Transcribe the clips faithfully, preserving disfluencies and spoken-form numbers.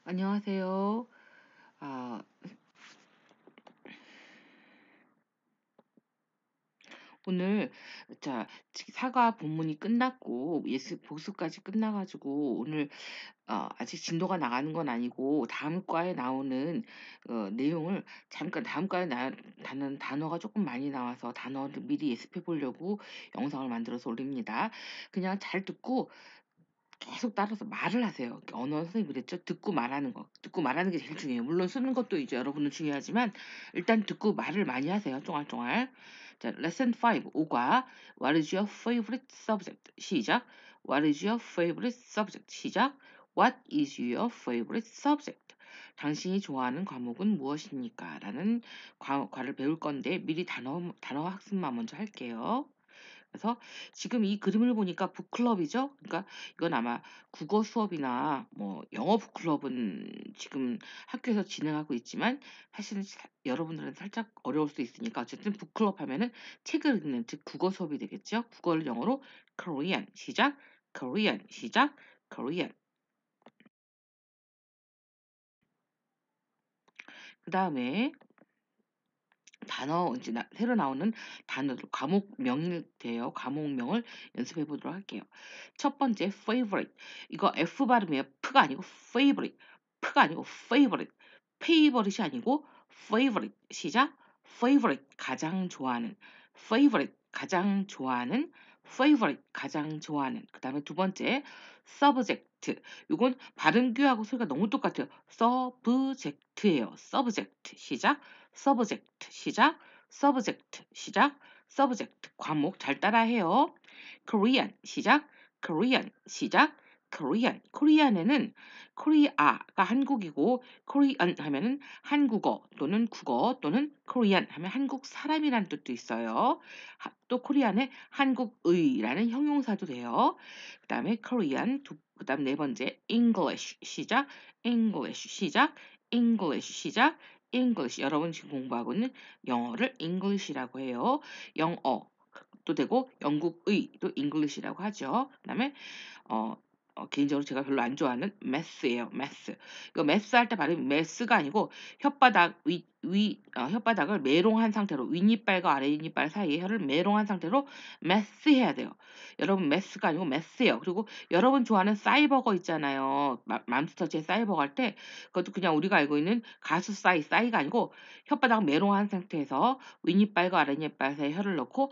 안녕하세요. 아, 오늘 자 사과 본문이 끝났고 예습 복습까지 끝나가지고 오늘 어, 아직 진도가 나가는 건 아니고 다음 과에 나오는 어, 내용을 잠깐 다음 과에 나, 다는 단어가 조금 많이 나와서 단어를 미리 예습해 보려고 영상을 만들어서 올립니다. 그냥 잘 듣고 계속 따라서 말을 하세요. 언어 선생님이 그랬죠. 듣고 말하는 거. 듣고 말하는 게 제일 중요해요. 물론 쓰는 것도 이제 여러분은 중요하지만 일단 듣고 말을 많이 하세요. 쫑알쫑알. 자, 레슨 오, 오과 What is your favorite subject? 시작. What is your favorite subject? 시작. What is your favorite subject? 당신이 좋아하는 과목은 무엇입니까? 라는 과, 과를 배울 건데 미리 단어, 단어 학습만 먼저 할게요. 그래서 지금 이 그림을 보니까 북클럽이죠. 그러니까 이건 아마 국어 수업이나 뭐 영어 북클럽은 지금 학교에서 진행하고 있지만 사실은 사- 여러분들은 살짝 어려울 수 있으니까 어쨌든 북클럽 하면은 책을 읽는 즉 국어 수업이 되겠죠. 국어를 영어로 Korean 시작, Korean 시작, Korean. 그 다음에 단어 이제 나- 새로 나오는 단어들 과목명일 돼요. 과목명을 연습해 보도록 할게요. 첫 번째 favorite 이거 F 발음이에요. F가 아니고 favorite F가 아니고 favorite favorite이 아니고 favorite 시작 favorite 가장 좋아하는 favorite 가장 좋아하는 favorite 가장 좋아하는 그 다음에 두 번째 subject 이건 발음규하고 소리가 너무 똑같아요. subject예요. subject 시작 subject 시작 subject 시작 subject 과목 잘 따라해요. Korean 시작 Korean 시작 Korean 코리안에는 코리아가 한국이고 코리안 하면은 한국어 또는 국어 또는 코리안 하면 한국 사람이란 뜻도 있어요. 하- 또 코리안에 한국의라는 형용사도 돼요. 그 다음에 Korean 두, 그 다음 네 번째 English 시작 English 시작 English 시작 English 여러분 지금 공부하고 있는 영어를 English라고 해요. 영어도 되고 영국의도 English라고 하죠. 그다음에 어, 어, 개인적으로 제가 별로 안 좋아하는 math예요. math. 이거 math 할 때 발음이 math가 아니고 혓바닥 위, 위 어, 혓바닥을 메롱한 상태로 윗니빨과 아랫니빨 사이에 혀를 메롱한 상태로 math 해야 돼요. 여러분 math가 아니고 math예요. 그리고 여러분 좋아하는 싸이버거 있잖아요. 마- 맘스터치의 싸이버거 할 때 그것도 그냥 우리가 알고 있는 가수 싸이 싸이가 아니고 혓바닥 메롱한 상태에서 윗니빨과 아랫니빨 사이에 혀를 넣고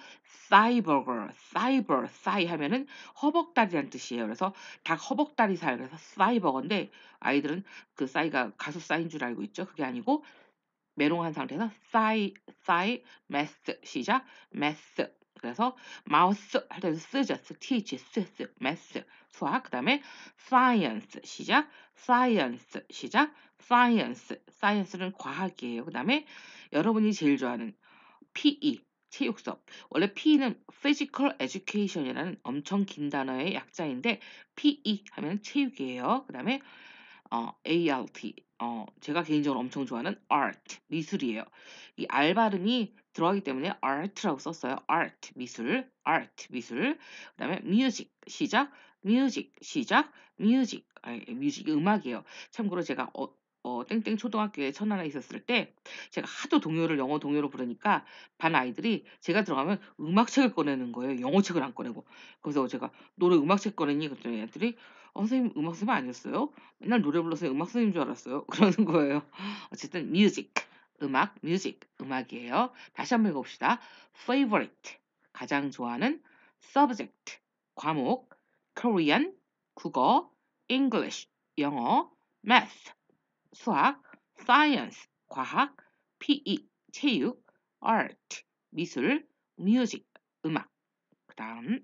싸이버거, 싸이버, 싸이 하면은 허벅다리란 뜻이에요. 그래서 닭 허벅다리살 그래서 싸이버거인데 아이들은 그 싸이가 가수 싸인 줄 알고 있죠. 그게 아니고 메롱한 상태에서 싸이 싸이 메스 시작 메스 그래서 마우스 할 때도 쓰죠. teach 쓰쓰 메스 수학 그다음에 science 시작 science 시작 science science는 과학이에요. 그다음에 여러분이 제일 좋아하는 피이 체육 수업. 원래 피이는 Physical Education이라는 엄청 긴 단어의 약자인데 피이 하면 체육이에요. 그다음에 어, 에이알티 어, 제가 개인적으로 엄청 좋아하는 art 미술이에요. 이 R 발음이 들어가기 때문에 art라고 썼어요. art 미술, art 미술. 그다음에 music 시작, music 시작, music 아, 뮤직 음악이에요. 참고로 제가 어, 어, 땡땡 초등학교에 천안에 있었을 때 제가 하도 동요를 영어 동요로 부르니까 반 아이들이 제가 들어가면 음악책을 꺼내는 거예요. 영어책을 안 꺼내고. 그래서 제가 노래 음악책 꺼내니 그랬더니 애들이 어, 선생님 음악 선생님 아니었어요? 맨날 노래 불러서 음악 선생님 줄 알았어요. 그러는 거예요. 어쨌든 music 음악 music 음악이에요. 다시 한번 읽어봅시다. favorite 가장 좋아하는 subject 과목 Korean 국어 English 영어 math 수학 science 과학 피이 체육 art 미술 music 음악 그 다음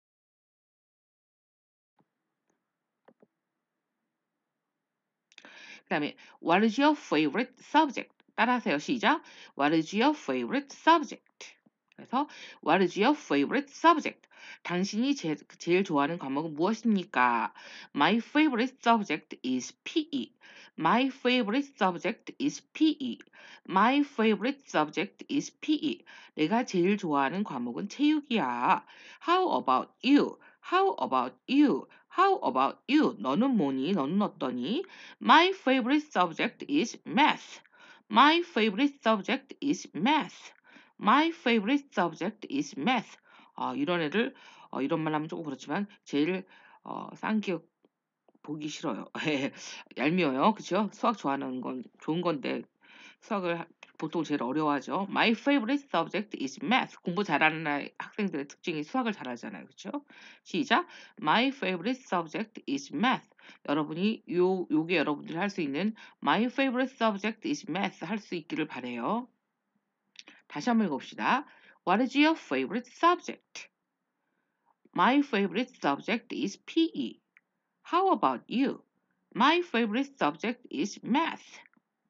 그다음에 What is your favorite subject? 따라하세요. 시작. What is your favorite subject? 그래서 What is your favorite subject? 당신이 제, 제일 좋아하는 과목은 무엇입니까? My favorite subject is 피이. My favorite subject is 피이. My favorite subject is 피이. 내가 제일 좋아하는 과목은 체육이야. How about you? How about you? How about you? 너는 뭐니? 너는 어떠니? My favorite subject is math. My favorite subject is math. My favorite subject is math. 아, 이런 애를 어, 이런 말 하면 조금 그렇지만 제일 어, 쌍기역 보기 싫어요. 얄미워요. 그쵸? 수학 좋아하는 건 좋은 건데 수학을 하- 보통 제일 어려워하죠. My favorite subject is math. 공부 잘하는 아이- 학생들의 특징이 수학을 잘하잖아요. 그쵸? 시작. My favorite subject is math. 여러분이 요 요게 여러분들이 할 수 있는 My favorite subject is math 할 수 있기를 바래요. 다시 한번 읽어봅시다. What is your favorite subject? My favorite subject is 피이. How about you? My favorite subject is math.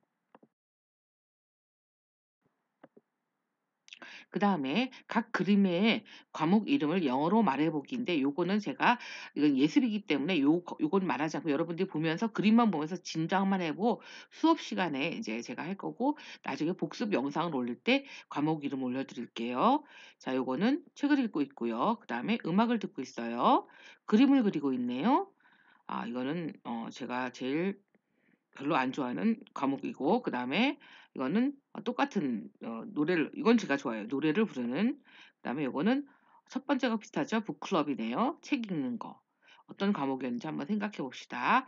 그 다음에 각 그림의 과목 이름을 영어로 말해보기인데 요거는 제가 이건 예습이기 때문에 요, 요건 말하지 않고 여러분들이 보면서 그림만 보면서 짐작만 해보 수업 시간에 이제 제가 할 거고 나중에 복습 영상을 올릴 때 과목 이름 올려드릴게요. 자, 요거는 책을 읽고 있고요. 그 다음에 음악을 듣고 있어요. 그림을 그리고 있네요. 아, 이거는 어, 제가 제일 별로 안 좋아하는 과목이고 그다음에 이거는 어, 똑같은 어, 노래를 이건 제가 좋아해요. 노래를 부르는. 그다음에 이거는 첫 번째가 비슷하죠. 북클럽이네요. 책 읽는 거. 어떤 과목이었는지 한번 생각해 봅시다.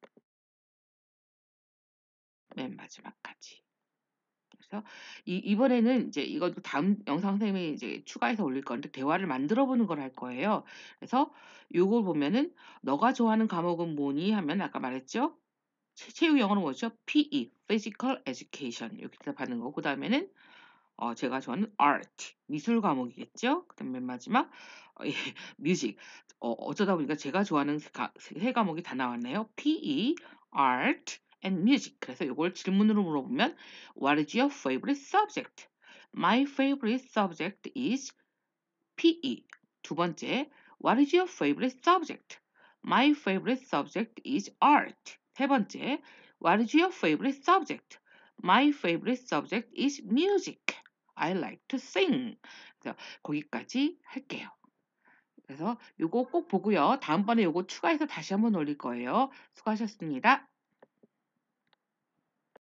맨 마지막까지. 그래서 이, 이번에는 이제 이것도 다음 영상 선생님이 이제 추가해서 올릴 건데 대화를 만들어 보는 걸 할 거예요. 그래서 요걸 보면은 너가 좋아하는 과목은 뭐니 하면 아까 말했죠. 체- 체육 영어는 뭐죠? 피이, Physical Education 이렇게 대답하는 거. 그 다음에는 어, 제가 좋아하는 Art, 미술 과목이겠죠? 그 다음에 맨 마지막 어, 예, Music. 어, 어쩌다 보니까 제가 좋아하는 세, 가- 세 과목이 다 나왔네요. 피이, Art, and Music. 그래서 이걸 질문으로 물어보면 What is your favorite subject? My favorite subject is 피이. 두 번째, What is your favorite subject? My favorite subject is art. 세 번째, What is your favorite subject? My favorite subject is music. I like to sing. 그래서 거기까지 할게요. 그래서 이거 꼭 보고요. 다음번에 이거 추가해서 다시 한번 올릴 거예요. 수고하셨습니다.